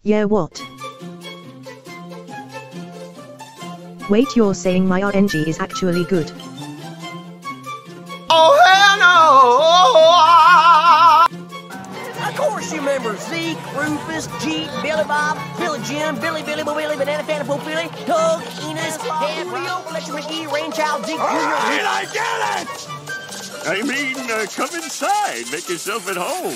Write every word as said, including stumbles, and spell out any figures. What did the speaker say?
Yeah, what? Wait, you're saying my R N G is actually good? Oh, hell no! Of course you remember Zeke, Rufus, Jeet, Billy Bob, Billy Jim, Billy Billy Bo Billy, Banana Fanta Po Billy, Doug, Enos, Dad, Julio, Fletcher McGee, Rainchild, Zeke, All Junior right, I get it! I mean, uh, come inside. Make yourself at home.